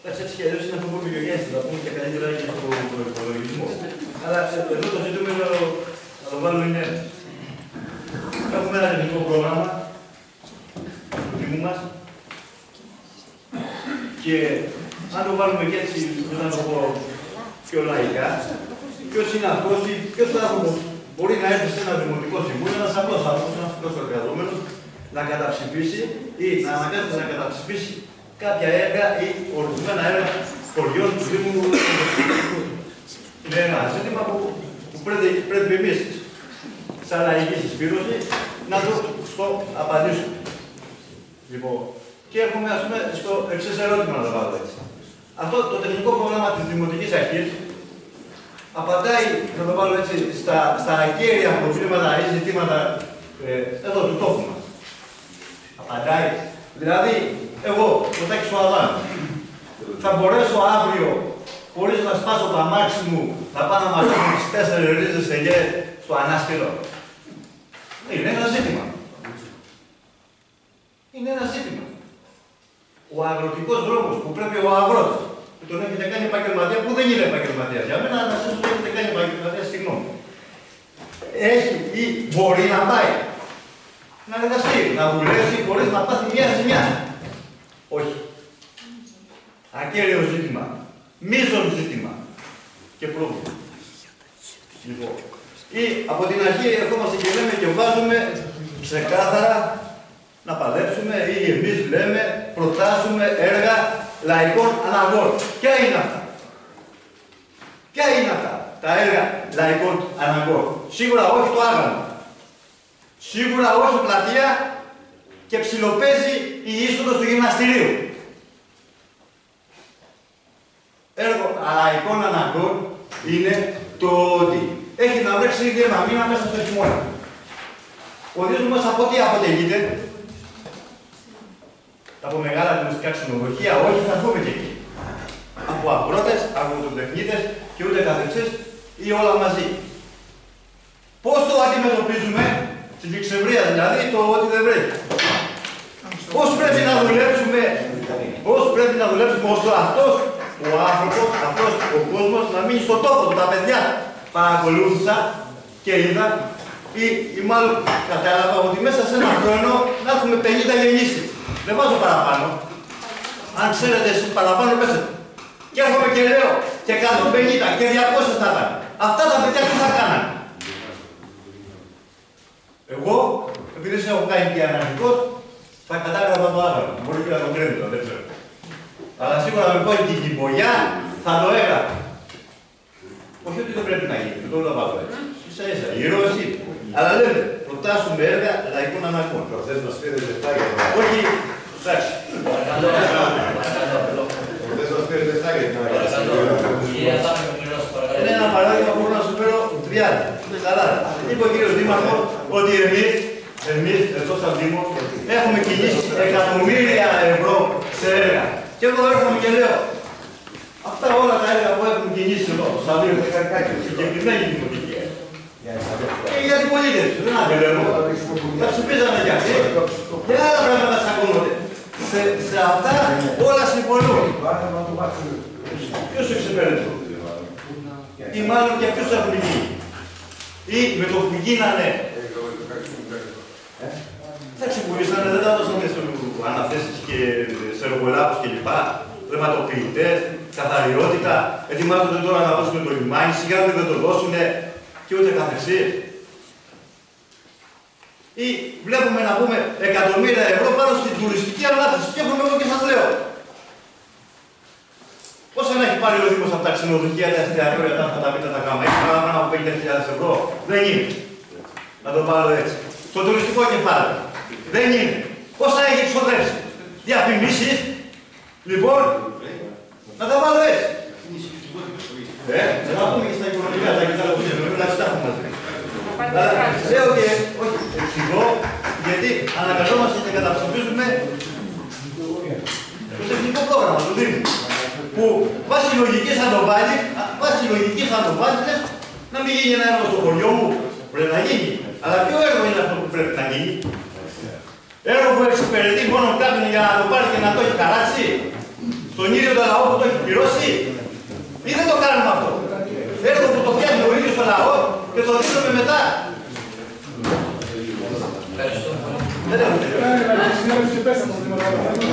Έτσι και αλλιώς είναι αυτό που είπε και ο Γιάννης, θα πούμε και καλύτερα για τον προϋπολογισμό. Αλλά εδώ το ζητούμενο να το βάλουμε είναι. Έχουμε ένα τεχνικό πρόγραμμα του Δήμου μας και αν το βάλουμε και έτσι, να το πω πιο λαϊκά, ποιος είναι αυτός ή ποιος θα μπορεί να έρθει σε ένα δημοτικό συμβούλιο, ένας απλός άνθρωπος, ένας απλός εργαζόμενος, να καταψηφίσει ή να αναγκάζεται να καταψηφίσει κάποια έργα ή ορισμένα έργα χωριών του Δήμου. Είναι ένα ζήτημα που πρέπει εμείς, σαν λαϊκή συσπήρωση, να το απαντήσουμε. Λοιπόν, και έχουμε, ας πούμε, στο εξής ερώτημα να το βάλω έτσι. Αυτό το τεχνικό πρόγραμμα της Δημοτικής Αρχής απαντάει, να το βάλω έτσι, στα ακέραια προβλήματα ή ζητήματα εδώ του τόπου μας. Απαντάει. Δηλαδή, εγώ, το Τάκης ο Αδάμ, θα μπορέσω αύριο, χωρίς να σπάσω το αμάξι μου, να πάω να μαζέψω τις 4 ρίζες ελιές στο Ανάσκελο. Είναι ένα ζήτημα. Είναι ένα ζήτημα. Ο αγροτικός δρόμος που πρέπει ο αγρότης, που τον έχετε κάνει επαγγελματία, που δεν είναι επαγγελματίας. Για μένα, να σας το έχετε κάνει επαγγελματία, συγγνώμη. Έχει ή μπορεί να πάει να εργαστεί, να δουλέψει χωρίς να πάθει μια ζημιά. Όχι. Ακέραιο ζήτημα. Μείζον ζήτημα. Και πρόβλημα. Λοιπόν. Ή από την αρχή ερχόμαστε και λέμε και βάζουμε ξεκάθαρα να παλέψουμε ή εμείς λέμε, προτάσουμε έργα λαϊκών αναγκών. Ποια είναι αυτά? Ποια είναι αυτά τα έργα λαϊκών αναγκών? Σίγουρα όχι το Άγαλμα. Σίγουρα όχι πλατεία και ψιλοπαίζει η είσοδος του γυμναστηρίου. Έργο λαϊκών αναγκών είναι το ότι έχει να βρέξει ήδη ένα μήνα μέσα στο χειμώνα. Ο Δήμος μας από τι αποτελείται? Από μεγάλα δημοτικά ξενοδοχεία, όχι, θα δούμε και εκεί. Από αγρότες, αγροτοτεχνίτες και ούτε καθεξής ή όλα μαζί. Πώς το αντιμετωπίζουμε, στην Κυξευρία δηλαδή, το ότι δεν βρέχει? Πώς πρέπει να δουλέψουμε, ώστε αυτός ο άνθρωπος, αυτός ο κόσμος να μείνει στον τόπο του, τα παιδιά? Παρακολούθησα και είδα ή μάλλον κατάλαβα ότι μέσα σε ένα χρόνο να έχουμε 50 γεννήσεις. Δεν βάζω παραπάνω. Αν ξέρετε εσείς παραπάνω, πέστε. Και έρχομαι και λέω και 150 και 200 θα ήταν. Αυτά τα παιδιά τι θα κάνανε? Εγώ, επειδή σε έχω κάνει και αναλυτικός, θα κατάγραφα το Άγαλμα. Μπορεί και να το κρίνω, δεν ξέρω. Αλλά σίγουρα με πω την κυμπολιά θα το έγραφα. Όχι ότι δεν πρέπει να γίνει, δεν το βάζω έτσι. Ίσα ίσα, ηρώση. Αλλά λέμε, προτάσουμε έργα λαϊκών αναγκών. Προχθές μας πήρε λεφτά για το... Όχι, εντάξει. Προχθές μας πήρε λεφτά για την Είναι ένα παράδειγμα που μπορώ να σου φέρω 30. Καλά. Είπε ο κύριος Δήμαρχος ότι εμείς εδώ σαν Δήμο έχουμε κινήσει εκατομμύρια ευρώ σε έργα. Και εγώ έρχομαι και λέω, αυτά όλα τα έργα που έχουμε κινήσει εδώ, στα δύο συγκεκριμένη δημοτική. Για την πολίτευση, δεν αντιλέγω. Τα ψηφίζαμε κι αυτοί. Και άλλα πράγματα τσακώνονται. Σε αυτά όλα συμφωνούν. Ποιος εξυπηρετεί? Ή μάλλον και ποιος έχουν γίνει? Ή με το που γίνανε. Τα ξεπουλήσανε, δεν τα δώσανε σε αναθέσεις και σε εργολάβους κλπ. Ρευματοποιητές, καθαριότητα. Ετοιμάζονται τώρα να δώσουν το λιμάνι, σιγά δεν το δώσουνε. Και ούτε καθεξής. Ή βλέπουμε να πούμε εκατομμύρια ευρώ πάνω στην τουριστική ανάπτυξη. Και έχουμε εγώ και σας λέω. Πόσα να έχει πάρει ο Δήμος από τα ξενοδοχεία, τα εστιατόρια, τα αυτά τα πίτα, τα γάμα? Έχει παραπάνω από 50.000 ευρώ. Δεν είναι. Να το πάρω έτσι. Στο τουριστικό κεφάλαιο. Δεν είναι. Πόσα έχει εξοδέψει? Διαφημίσεις. Λοιπόν, να τα βάλω έτσι. Θα πούμε και στα οικονομικά, τα κοιτάω που είναι, να κοιτάξουμε μαζί. Λέω και, όχι, εξηγώ, γιατί αναγκαζόμαστε και καταψηφίζουμε το τεχνικό πρόγραμμα του Δήμου. Που βάσει λογικής αν το βάλεις, να μην γίνει ένα έργο στο χωριό μου, πρέπει να γίνει. Αλλά ποιο έργο είναι αυτό που πρέπει να γίνει? Έργο που εξυπηρετεί μόνο κάποιον για να το πάρει και να το έχει χαράξει? Στον ίδιο το λαό που το έχει πληρώσει ή δεν το κάνουμε αυτό. Έργο που το φτιάχνει ο ίδιος στο λαό και το δίνουμε μετά. Δεν έχω τελειώσει.